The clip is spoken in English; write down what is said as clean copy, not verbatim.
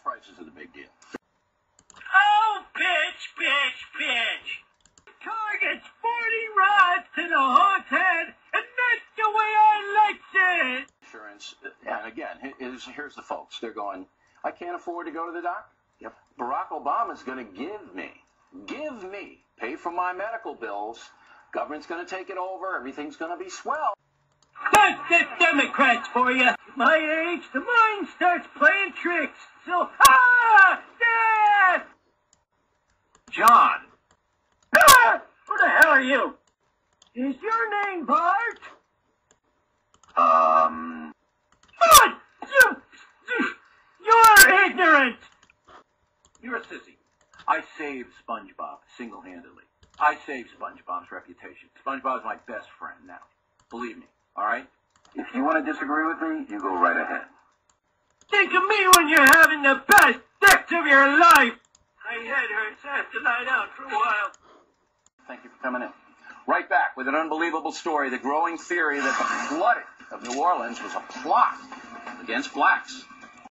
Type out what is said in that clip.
prices are the big deal. Oh, bitch. Target's 40 rods to the horse head, and that's the way I likes it. Insurance, and again, here's the folks. They're going, I can't afford to go to the doctor. Yep. Barack Obama's going to give me, pay for my medical bills. Government's going to take it over. Everything's going to be swell. That's the Democrats for you. My age, the mind starts playing tricks. So, death! John! Who the hell are you? Is your name Bart? Bart! You're ignorant! You're a sissy. I saved SpongeBob single-handedly. I saved SpongeBob's reputation. SpongeBob's my best friend now. Believe me, all right? If you want to disagree with me, you go right ahead. Think of me when you're having the best sex of your life! My head hurts. I have to lie down for a while. Thank you for coming in. Right back with an unbelievable story, the growing theory that the flooding of New Orleans was a plot against blacks.